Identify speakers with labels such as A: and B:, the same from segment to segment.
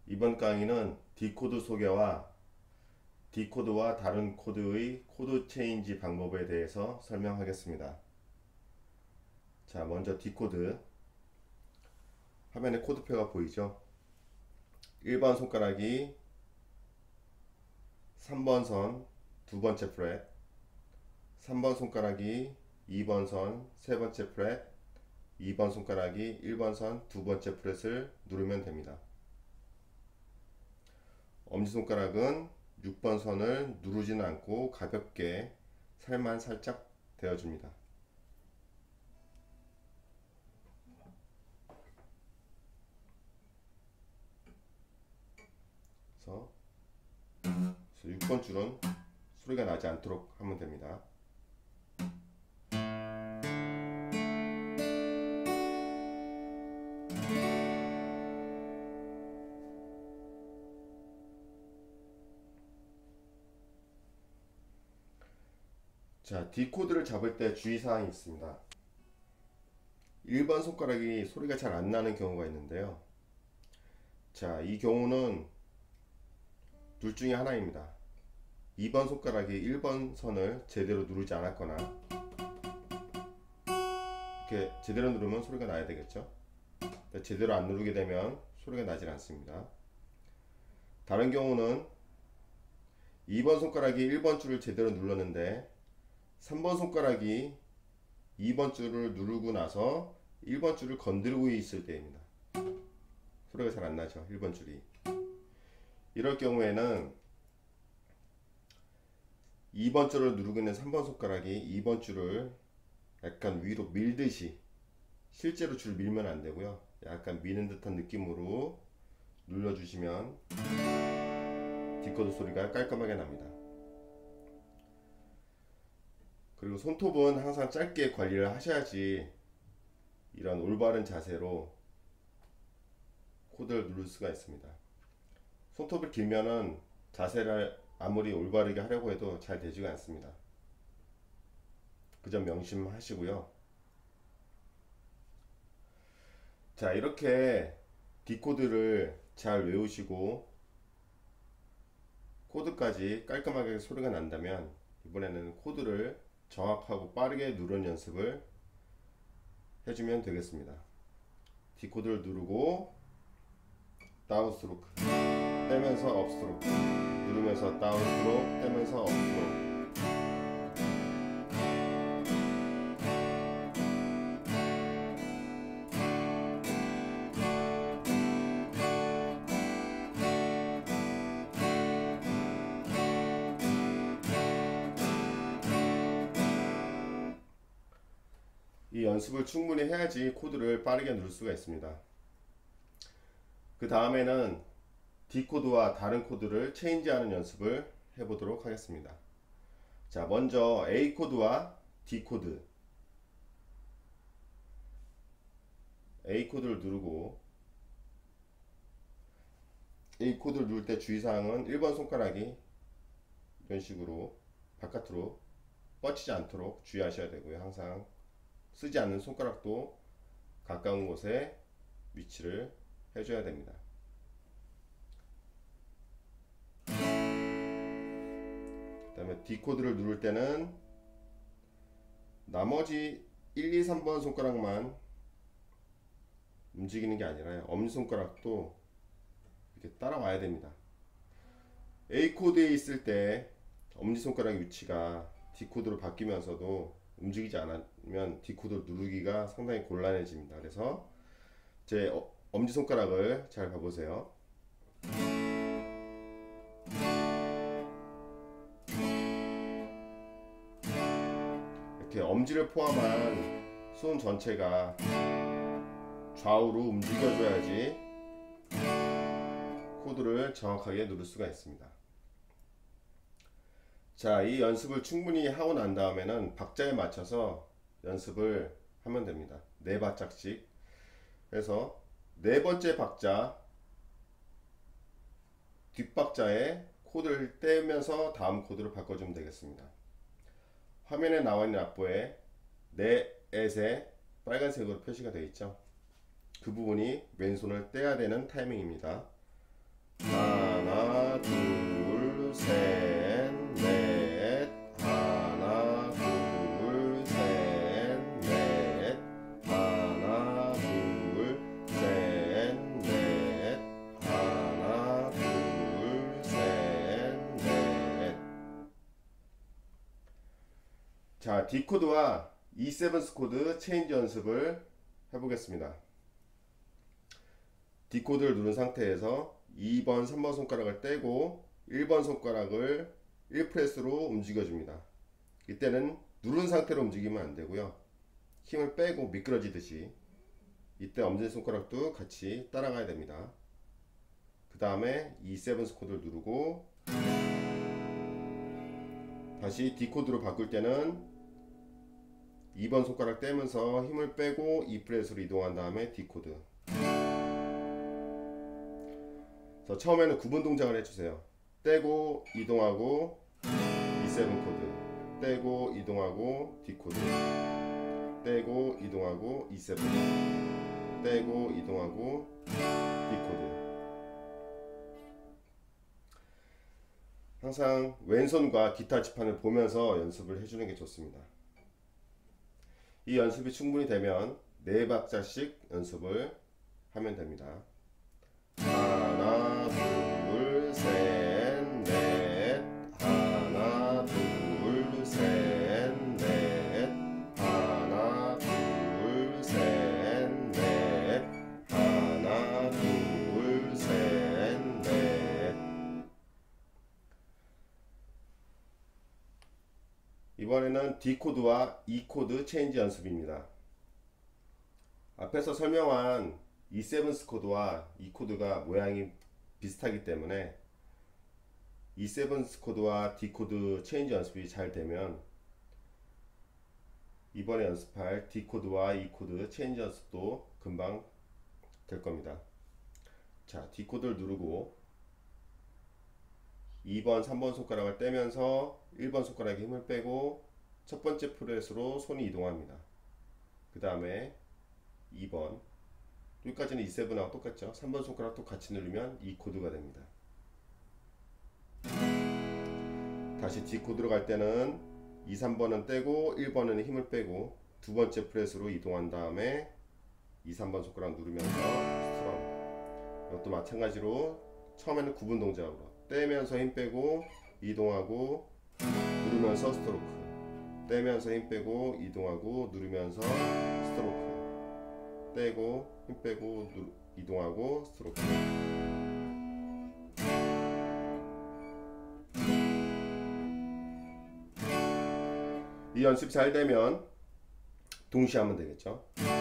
A: 이번 강의는 D코드 소개와 D코드와 다른 코드의 코드 체인지 방법에 대해서 설명하겠습니다. 자, 먼저 D코드. 화면에 코드표가 보이죠? 1번 손가락이 3번 선 두 번째 프렛, 3번 손가락이 2번 선 세 번째 프렛, 2번 손가락이 1번 선 두 번째 프렛을 누르면 됩니다. 엄지손가락은 6번 선을 누르지는 않고 가볍게 살만 살짝 대어줍니다. 그래서 6번 줄은 소리가 나지 않도록 하면 됩니다. 자, D코드를 잡을 때 주의사항이 있습니다. 1번 손가락이 소리가 잘 안 나는 경우가 있는데요. 자, 이 경우는 둘 중에 하나입니다. 2번 손가락이 1번 선을 제대로 누르지 않았거나, 이렇게 제대로 누르면 소리가 나야 되겠죠. 제대로 안 누르게 되면 소리가 나질 않습니다. 다른 경우는 2번 손가락이 1번 줄을 제대로 눌렀는데 3번 손가락이 2번 줄을 누르고 나서 1번 줄을 건드리고 있을 때입니다. 소리가 잘 안 나죠, 1번 줄이. 이럴 경우에는 2번 줄을 누르고 있는 3번 손가락이 2번 줄을 약간 위로 밀듯이, 실제로 줄 밀면 안 되고요, 약간 미는 듯한 느낌으로 눌러주시면 D코드 소리가 깔끔하게 납니다. 그리고 손톱은 항상 짧게 관리를 하셔야지 이런 올바른 자세로 코드를 누를 수가 있습니다. 손톱을 길면은 자세를 아무리 올바르게 하려고 해도 잘 되지가 않습니다. 그 점 명심하시고요. 자, 이렇게 D코드를 잘 외우시고 코드까지 깔끔하게 소리가 난다면 이번에는 코드를 정확하고 빠르게 누르는 연습을 해주면 되겠습니다. D코드를 누르고 다운 스트로크 떼면서 업 스트로크, 누르면서 다운 스트로크 떼면서 업 스트로크. 이 연습을 충분히 해야지 코드를 빠르게 누를 수가 있습니다. 그 다음에는 D코드와 다른 코드를 체인지하는 연습을 해보도록 하겠습니다. 자, 먼저 A코드와 D코드. A코드를 누르고, A코드를 누를 때 주의사항은 1번 손가락이 이런 식으로 바깥으로 뻗치지 않도록 주의하셔야 되고요. 항상 쓰지 않는 손가락도 가까운 곳에 위치를 해줘야 됩니다. 그 다음에 D코드를 누를 때는 나머지 1, 2, 3번 손가락만 움직이는 게 아니라 엄지손가락도 이렇게 따라와야 됩니다. A코드에 있을 때 엄지손가락 위치가 D코드로 바뀌면서도 움직이지 않으면 D코드를 누르기가 상당히 곤란해집니다. 그래서 제 엄지손가락을 잘 봐보세요. 이렇게 엄지를 포함한 손 전체가 좌우로 움직여줘야지 코드를 정확하게 누를 수가 있습니다. 자, 이 연습을 충분히 하고 난 다음에는 박자에 맞춰서 연습을 하면 됩니다. 네 박자씩. 그래서 네 번째 박자 뒷박자에 코드를 떼면서 다음 코드로 바꿔주면 되겠습니다. 화면에 나와 있는 악보에 넷에 빨간색으로 표시가 되어 있죠. 그 부분이 왼손을 떼야 되는 타이밍입니다. 하나, 둘, 셋, 넷. 하나, 둘, 셋, 넷. 하나, 둘, 셋, 넷. 하나, 둘, 셋, 넷. 자, D 코드와 E7 코드 체인지 연습을 해보겠습니다. D 코드를 누른 상태에서 2번, 3번 손가락을 떼고 1번 손가락을 1프레스로 움직여줍니다. 이때는 누른 상태로 움직이면 안되고요. 힘을 빼고 미끄러지듯이 이때 엄지손가락도 같이 따라가야 됩니다. 그 다음에 E7 코드를 누르고 다시 D 코드로 바꿀 때는 2번 손가락 떼면서 힘을 빼고 E프렛으로 이동한 다음에 D 코드. 자, 처음에는 구분 동작을 해주세요. 떼고 이동하고 E7 코드, 떼고 이동하고 D 코드, 떼고 이동하고 E7, 떼고 이동하고 D 코드. 항상 왼손과 기타 지판을 보면서 연습을 해주는 게 좋습니다. 이 연습이 충분히 되면 4박자씩 연습을 하면 됩니다. 하나, 둘, 셋, 넷. 하나, 둘, 셋, 넷. 하나, 둘, 셋, 넷. 하나, 둘, 셋, 넷. 이번에는 D 코드와 E 코드 체인지 연습입니다. 앞에서 설명한 E7 코드와 E 코드가 모양이 비슷하기 때문에 E7 코드와 D 코드 체인지 연습이 잘 되면 이번에 연습할 D 코드와 E 코드 체인지 연습도 금방 될 겁니다. 자, D 코드를 누르고 2번, 3번 손가락을 떼면서 1번 손가락에 힘을 빼고 첫 번째 프렛으로 손이 이동합니다. 그 다음에 2번, 여기까지는 E7하고 똑같죠. 3번 손가락도 같이 누르면 E 코드가 됩니다. 다시 D 코드로 갈 때는 2, 3번은 떼고 1번은 힘을 빼고 두 번째 프렛으로 이동한 다음에 2, 3번 손가락 누르면서 스트럼. 이것도 마찬가지로 처음에는 구분 동작으로 떼면서 힘 빼고 이동하고 누르면서 스트로크, 떼면서 힘 빼고 이동하고 누르면서 스트로크, 떼고 힘 빼고 이동하고 스트로크. 이 연습 잘 되면 동시에 하면 되겠죠.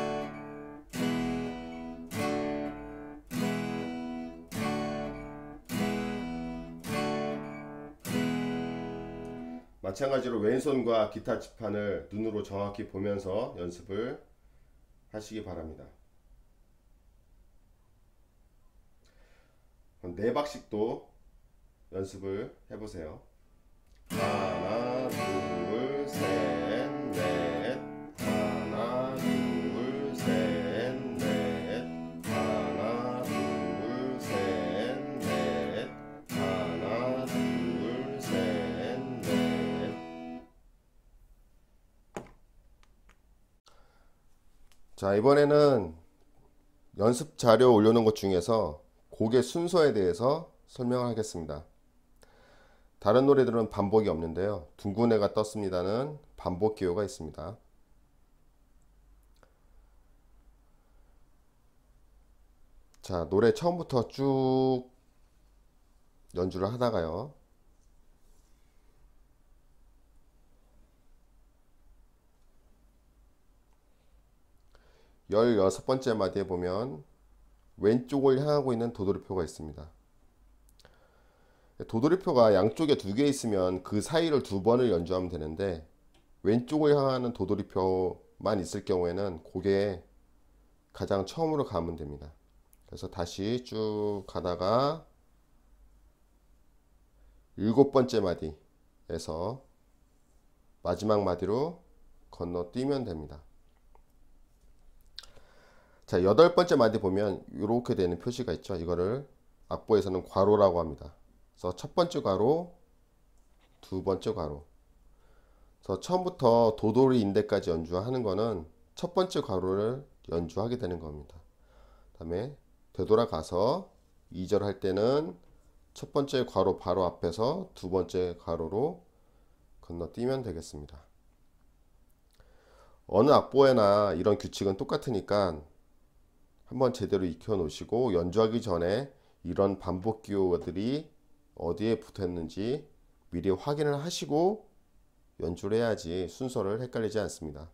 A: 마찬가지로 왼손과 기타 지판을 눈으로 정확히 보면서 연습을 하시기 바랍니다. 4박씩도 연습을 해보세요. 하나, 둘, 셋, 넷. 하나, 둘, 셋, 넷. 하나, 둘, 셋, 넷. 하나, 둘, 셋, 넷. 자, 이번에는 연습 자료 올려놓은 것 중에서 곡의 순서에 대해서 설명하겠습니다. 다른 노래들은 반복이 없는데요. 둥근 애가 떴습니다는 반복 기호가 있습니다. 자, 노래 처음부터 쭉 연주를 하다가요. 열여섯 번째 마디에 보면 왼쪽을 향하고 있는 도돌이표가 있습니다. 도돌이표가 양쪽에 2개 있으면 그 사이를 2번을 연주하면 되는데 왼쪽을 향하는 도돌이표만 있을 경우에는 곡에 가장 처음으로 가면 됩니다. 그래서 다시 쭉 가다가 7번째 마디에서 마지막 마디로 건너뛰면 됩니다. 자, 8번째 마디 보면 이렇게 되는 표시가 있죠. 이거를 악보에서는 괄호라고 합니다. 그래서 첫 번째 괄호, 두 번째 괄호. 그래서 처음부터 도돌이 인대까지 연주하는 거는 첫 번째 괄호를 연주하게 되는 겁니다. 다음에 되돌아가서 2절 할 때는 첫 번째 괄호 바로 앞에서 두 번째 괄호로 건너뛰면 되겠습니다. 어느 악보에나 이런 규칙은 똑같으니까 한번 제대로 익혀 놓으시고 연주하기 전에 이런 반복 기호들이 어디에 붙어 있는지 미리 확인을 하시고 연주를 해야지 순서를 헷갈리지 않습니다.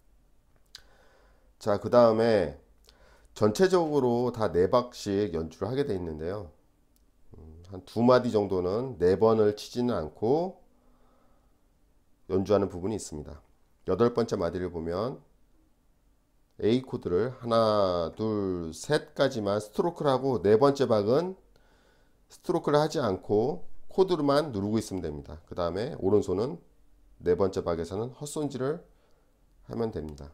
A: 자, 그 다음에 전체적으로 다 4박씩 연주를 하게 되어 있는데요. 한 2마디 정도는 4번을 치지는 않고 연주하는 부분이 있습니다. 8번째 마디를 보면 A 코드를 하나, 둘, 셋까지만 스트로크를 하고 4번째 박은 스트로크를 하지 않고 코드로만 누르고 있으면 됩니다. 그 다음에 오른손은 4번째 박에서는 헛손질을 하면 됩니다.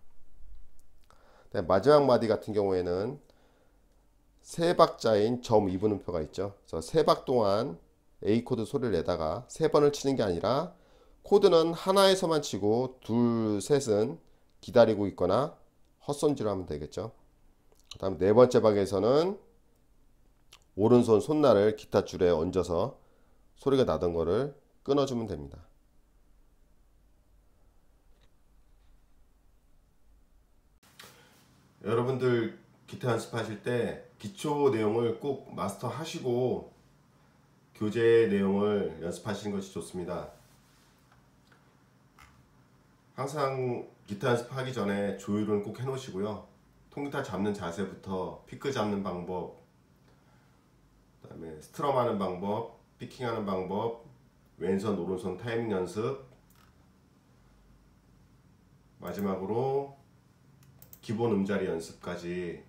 A: 마지막 마디 같은 경우에는 세 박자인 점 2분음표가 있죠. 그래서 세 박 동안 A 코드 소리를 내다가 3번을 치는 게 아니라 코드는 하나에서만 치고 둘, 셋은 기다리고 있거나 헛손질을 하면 되겠죠. 그 다음 4번째 박에서는 오른손 손날을 기타 줄에 얹어서 소리가 나던 거를 끊어주면 됩니다. 여러분들 기타 연습하실 때 기초 내용을 꼭 마스터 하시고 교재 내용을 연습하시는 것이 좋습니다. 항상 기타 연습하기 전에 조율은 꼭 해놓으시고요. 통기타 잡는 자세부터 피크 잡는 방법, 그 다음에 스트럼 하는 방법, 피킹 하는 방법, 왼손 오른손 타이밍 연습, 마지막으로 기본 음자리 연습까지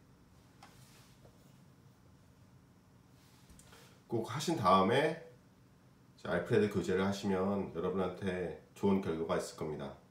A: 꼭 하신 다음에 알프레드 교재를 하시면 여러분한테 좋은 결과가 있을 겁니다.